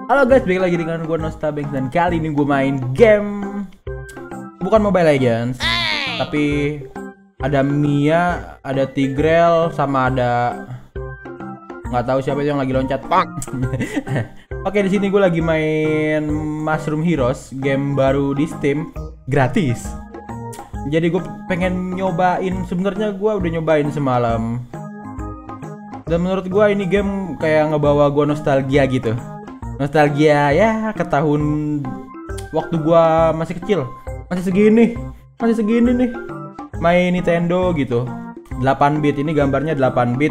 Halo guys, balik lagi dengan gue Nostabanks dan kali ini gue main game bukan Mobile Legends, tapi ada Mia, ada Tigreal, sama ada nggak tahu siapa itu yang lagi loncat. Oke, di sini gue lagi main Mushroom Heroes, game baru di Steam, gratis. Jadi gue pengen nyobain, sebenarnya gue udah nyobain semalam. Dan menurut gue ini game kayak ngebawa gue nostalgia gitu. Nostalgia ya ke tahun waktu gua masih kecil. Masih segini nih. Main Nintendo gitu. 8 bit, ini gambarnya 8 bit.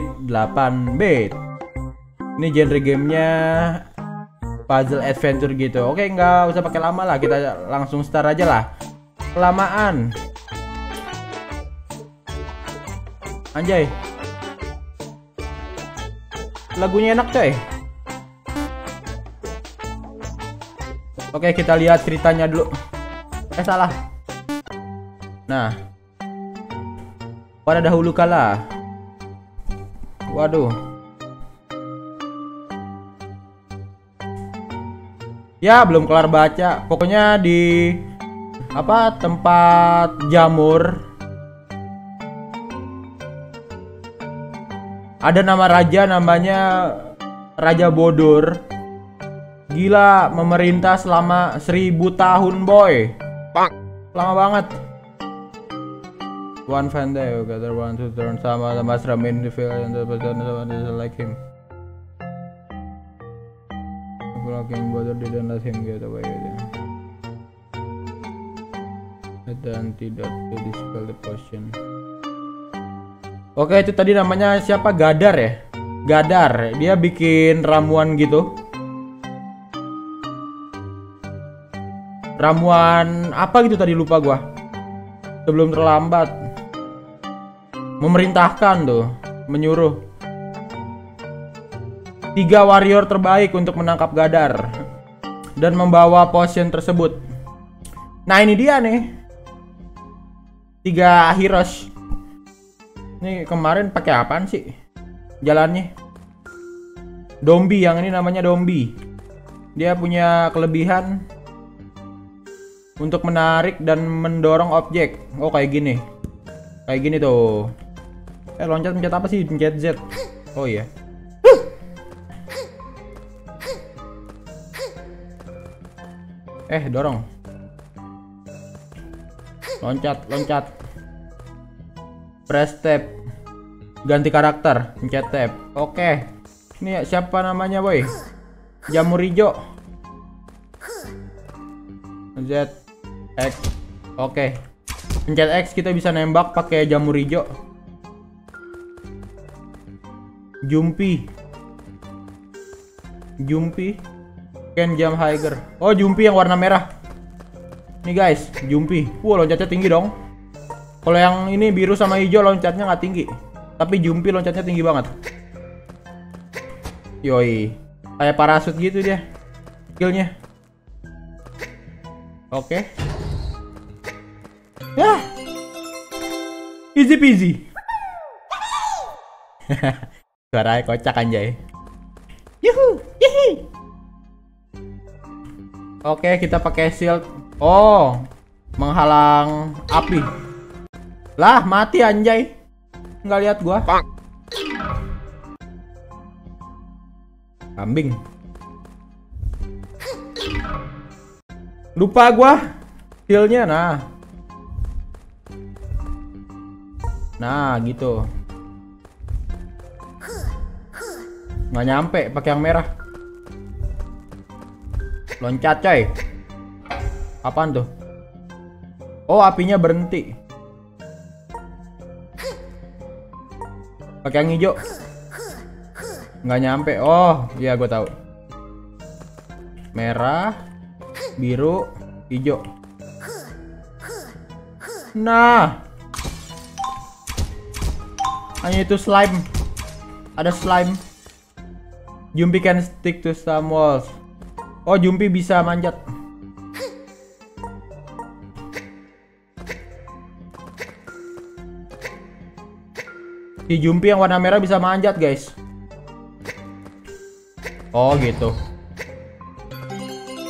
Ini genre gamenya puzzle adventure gitu. Oke, nggak usah pakai lama lah, kita langsung start aja lah. Kelamaan. Anjay. Lagunya enak coy. Oke, kita lihat ceritanya dulu. Salah. Nah, pada dahulu kala. Waduh. Ya, belum kelar baca. Pokoknya di apa tempat jamur. Ada nama raja, namanya Raja Bodur. Gila, memerintah selama 1000 tahun boy. Lama banget. One fine day, gather one to turn sama the mushroom in the field and the person like him. King Bodur didn't let him get away with it. Dan tidak to dispel the potion. Oke, itu tadi namanya siapa? Gadar ya? Gadar, dia bikin ramuan gitu. Ramuan apa gitu tadi, lupa gua. Sebelum terlambat. Memerintahkan tuh, menyuruh 3 warrior terbaik untuk menangkap Gadar dan membawa potion tersebut. Nah, ini dia nih. 3 heroes. Ini kemarin pakai apaan sih jalannya? Dombi, yang ini namanya Dombi. Dia punya kelebihan untuk menarik dan mendorong objek. Oh, kayak gini. Kayak gini tuh. Loncat-loncat apa sih? Pencet Z. Oh iya. Dorong. Loncat. Press tab. Ganti karakter. Pencet tab. Oke. Ini siapa namanya, boy? Jamur hijau. Z X. Oke. Pencet X kita bisa nembak pakai jamur hijau. Jumpy. Can jump higher. Oh, Jumpy yang warna merah. Nih guys, Jumpy. Loncatnya tinggi dong. Kalau yang ini biru sama hijau loncatnya nggak tinggi. Tapi Jumpy loncatnya tinggi banget. Yoi. Kayak parasut gitu dia. Skillnya. Oke. Ya. Easy peasy. Suaranya kocak anjay. Yuhu. Yihi. Oke, kita pakai shield. Oh, menghalang api. Lah, mati anjay. Nggak lihat gua. Kambing. Lupa gua skillnya. Nah gitu. Nggak nyampe pakai yang merah. Loncat coy. Apaan tuh? Oh, apinya berhenti. Pakai yang hijau. Nggak nyampe. Oh iya, gue tahu. Merah, biru, hijau. Nah, hanya itu slime. Ada slime. Jumpy can stick to some walls. Oh, Jumpy bisa manjat. Si Jumpy yang warna merah bisa manjat, guys. Oh gitu.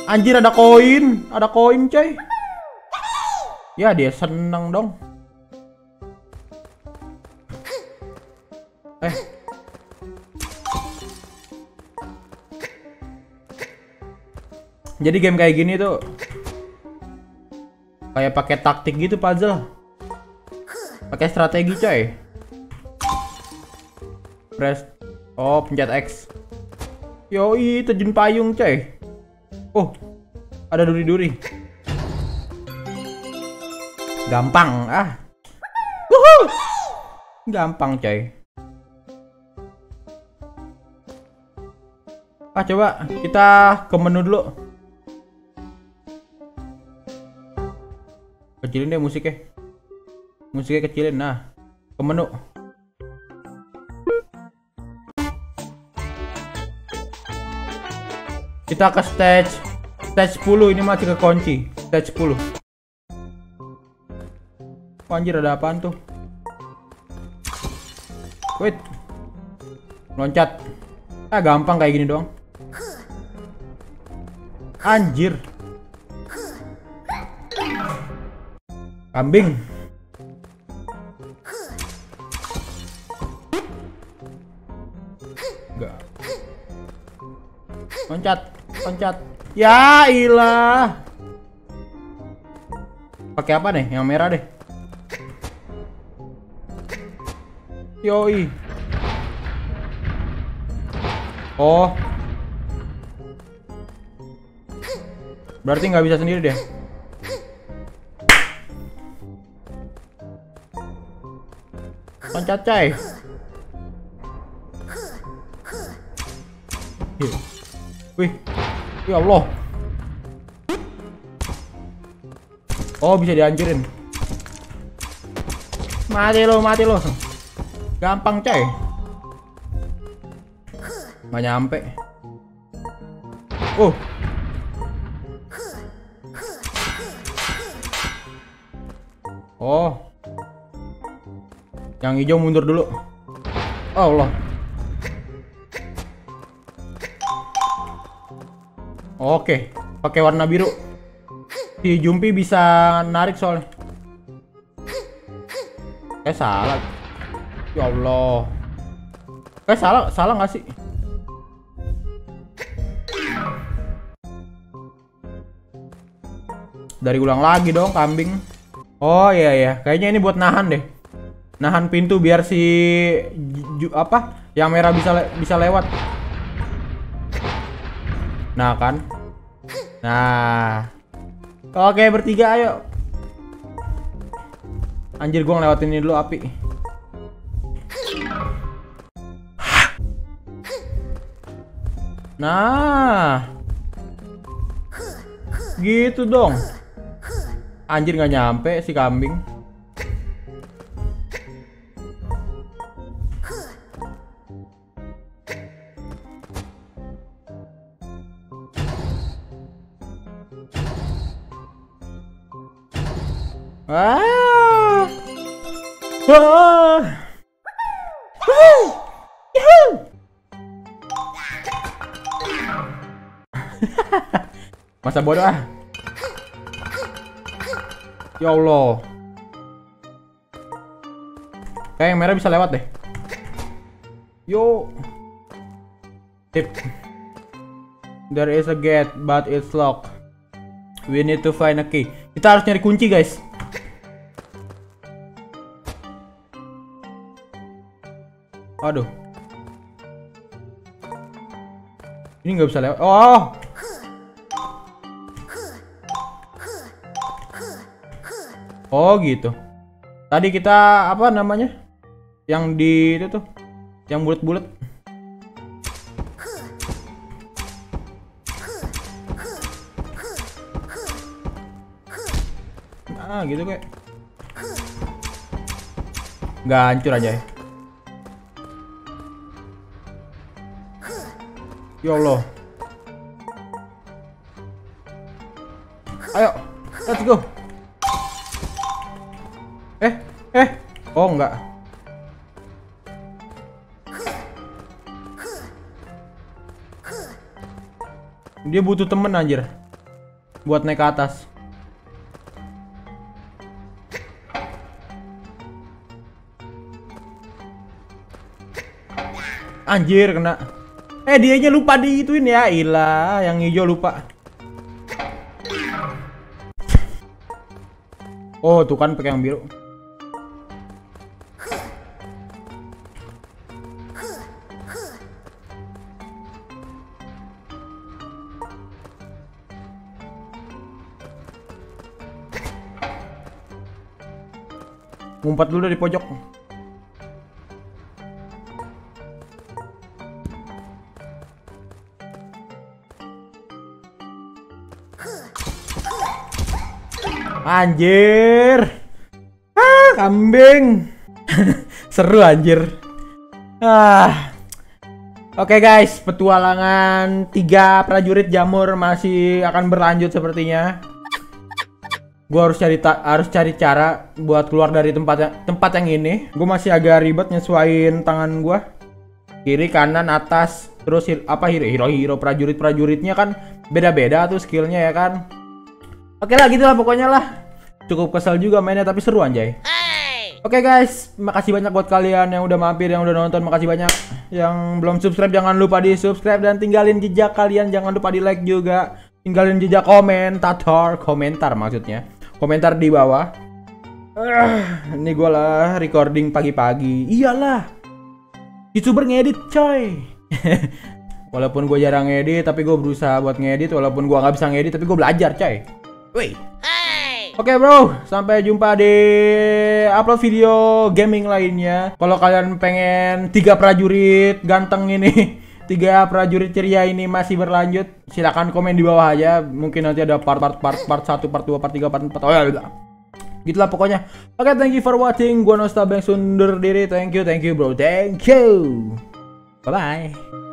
Anjir, ada koin coy. Ya dia seneng dong. Jadi game kayak gini tuh kayak pakai taktik gitu, puzzle. Pakai strategi coy. Press. Oh, pencet X. Yoi, terjun payung coy. Oh, ada duri-duri. Gampang ah. Wuhu. Gampang coy. Coba kita ke menu dulu. Kecilin deh musiknya. Musiknya kecilin. Nah, ke menu. Kita ke stage 10. Ini masih ke kunci. Stage 10. Oh, anjir, ada apaan tuh? Wait. Loncat. Gampang kayak gini doang. Anjir. Kambing. Enggak. Loncat. Ya ilah. Pakai apa nih? Yang merah deh. Yoi. Oh. Berarti nggak bisa sendiri deh. Loncat coy. Wih. Ya Allah. Oh, bisa dihancurin. Mati lo. Gampang coy. Nggak nyampe. Oh. Yang hijau mundur dulu. Oh Allah. Oke, pakai warna biru. Si Jumpi bisa narik soalnya. Salah. Ya Allah. Salah nggak sih? Dari ulang lagi dong, kambing. Oh iya, kayaknya ini buat nahan deh. Nahan pintu biar si yang merah bisa lewat. Nah kan. Nah. Oke, bertiga ayo. Anjir, gua ngelewatin ini dulu api. Nah. Gitu dong. Anjir, nggak nyampe si kambing. Masa bodoh ah. Ya Allah. Kayak yang merah bisa lewat deh. Yo. Tip. There is a gate but it's locked. We need to find a key. Kita harus nyari kunci, guys. Aduh. Ini nggak bisa lewat. Oh. Oh gitu. Tadi kita apa namanya? Yang di itu tuh, yang bulat-bulat. Nah gitu kayak. Nggak hancur aja ya. Ya Allah. Ayo, let's go. Oh enggak. Dia butuh temen anjir. buat naik ke atas. Anjir kena. Dianya lupa diituin ya. Ilah, yang hijau lupa. Oh, tuh kan pakai yang biru. Ngumpet dulu dari pojok. Anjir. Kambing. Seru anjir. Oke guys, petualangan 3 prajurit jamur masih akan berlanjut sepertinya. Gua harus cari cara buat keluar dari tempat yang ini. Gue masih agak ribet nyesuaiin tangan gua. Kiri, kanan, atas, terus hero prajuritnya kan beda-beda tuh skillnya ya kan. Oke lah, gitulah pokoknya lah. Cukup kesel juga mainnya tapi seru anjay. Oke guys, makasih banyak buat kalian yang udah mampir, yang udah nonton, makasih banyak. Yang belum subscribe jangan lupa di subscribe dan tinggalin jejak kalian, jangan lupa di like juga. Tinggalin jejak komentar maksudnya. Komentar di bawah. Ini gue lah recording pagi-pagi. Iyalah, YouTuber ngedit coy. Walaupun gue jarang ngedit, tapi gue berusaha buat ngedit. Walaupun gue nggak bisa ngedit, tapi gue belajar coy. Wih. Oke bro, sampai jumpa di upload video gaming lainnya. Kalau kalian pengen 3 prajurit ganteng ini, 3 prajurit ceria ini masih berlanjut, silahkan komen di bawah aja. Mungkin nanti ada part 1, part 2, part 3, part 4. Oh ya udah. Gitulah pokoknya. Oke, thank you for watching. Gua Nostalbanks undur diri. Thank you bro. Thank you. Bye bye.